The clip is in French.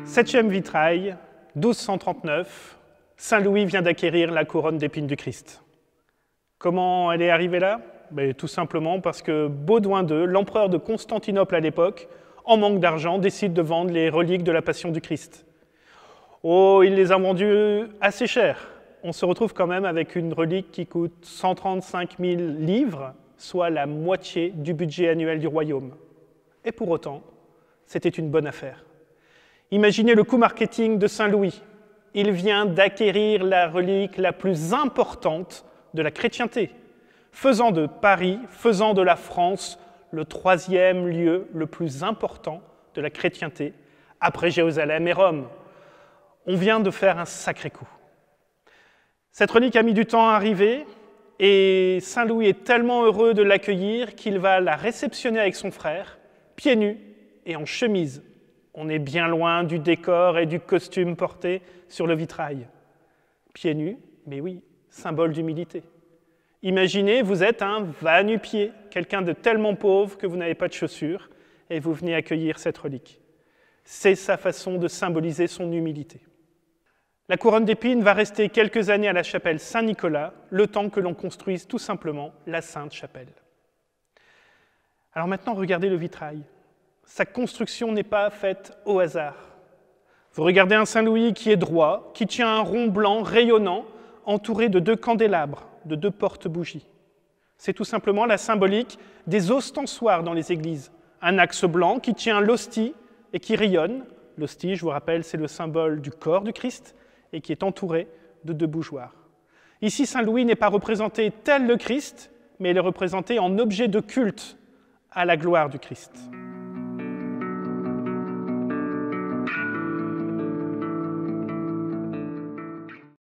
Septième vitrail, 1239, Saint-Louis vient d'acquérir la couronne d'épines du Christ. Comment elle est arrivée là? Tout simplement parce que Baudouin II, l'empereur de Constantinople à l'époque, en manque d'argent, décide de vendre les reliques de la Passion du Christ. Oh, il les a vendues assez cher. On se retrouve quand même avec une relique qui coûte 135 000 livres, soit la moitié du budget annuel du royaume. Et pour autant, c'était une bonne affaire. Imaginez le coût marketing de Saint-Louis. Il vient d'acquérir la relique la plus importante de la chrétienté, faisant de Paris, faisant de la France le troisième lieu le plus important de la chrétienté, après Jérusalem et Rome. On vient de faire un sacré coup. Cette relique a mis du temps à arriver, et Saint-Louis est tellement heureux de l'accueillir qu'il va la réceptionner avec son frère, pieds nus et en chemise. On est bien loin du décor et du costume porté sur le vitrail. Pieds nus, mais oui, symbole d'humilité. Imaginez, vous êtes un va-nu-pied, quelqu'un de tellement pauvre que vous n'avez pas de chaussures, et vous venez accueillir cette relique. C'est sa façon de symboliser son humilité. La couronne d'épines va rester quelques années à la chapelle Saint-Nicolas, le temps que l'on construise tout simplement la Sainte Chapelle. Alors maintenant, regardez le vitrail. Sa construction n'est pas faite au hasard. Vous regardez un Saint-Louis qui est droit, qui tient un rond blanc rayonnant, entouré de 2 candélabres, de 2 porte-bougies. C'est tout simplement la symbolique des ostensoirs dans les églises. Un axe blanc qui tient l'hostie et qui rayonne. L'hostie, je vous rappelle, c'est le symbole du corps du Christ et qui est entouré de 2 bougeoirs. Ici, Saint-Louis n'est pas représenté tel le Christ, mais il est représenté en objet de culte à la gloire du Christ.